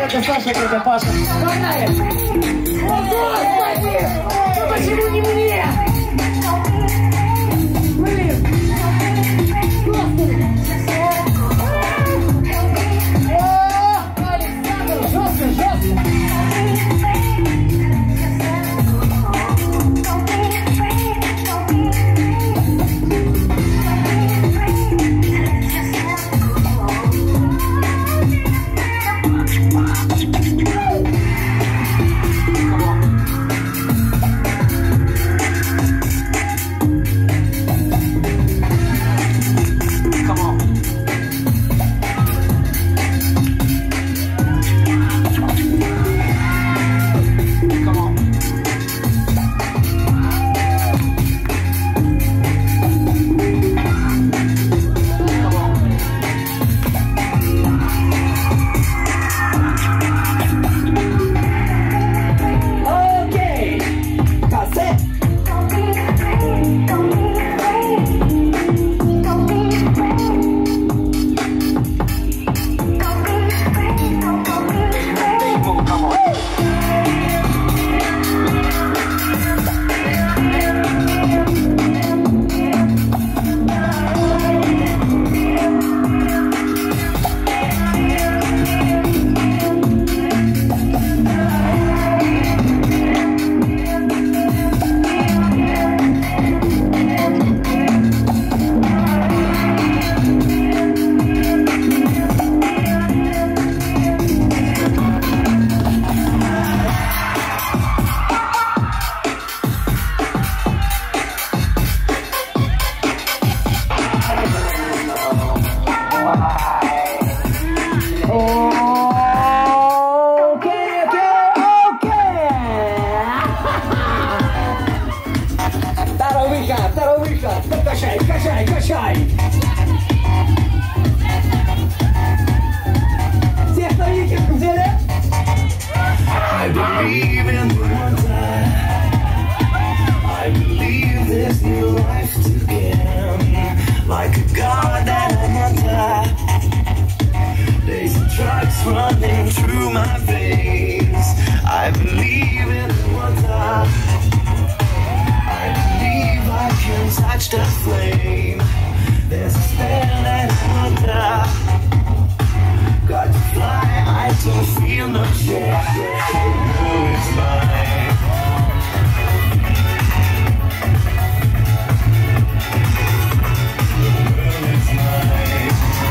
тетя Саша, тетя Паша. Погнали! О, Господи! Ну почему не мне? Блин! Господи! О, Александр, жестко, жестко! Качай, качай, качай! Все, кто видит, где? I believe in the wonder. I believe there's new life to begin. Like a god that I wonder. There's drugs running through my veins. I believe in the wonder. I believe I can touch the flame. There's a spell that I wonder. Got to fly, I don't feel no shame. Oh, it's mine. Oh, it's mine.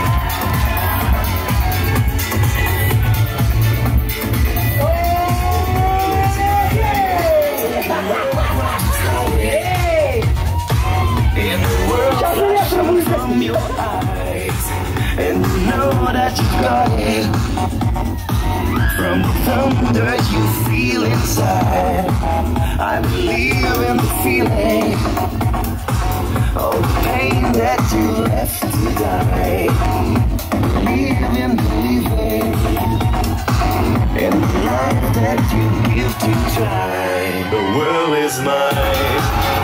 In the world flashing from your eyes, and you know that you got it. From the thunder you feel inside, I believe in the feeling. All the pain that you left to die, believe in believing in the life that you give to try. The world is mine.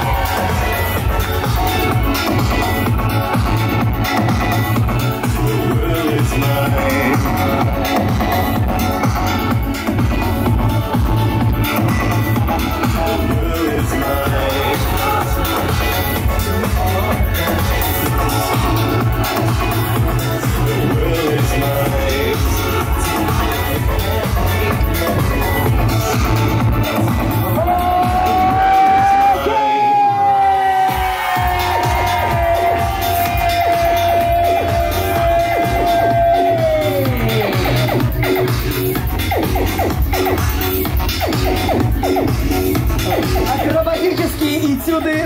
The world is mine. Акробатические этюды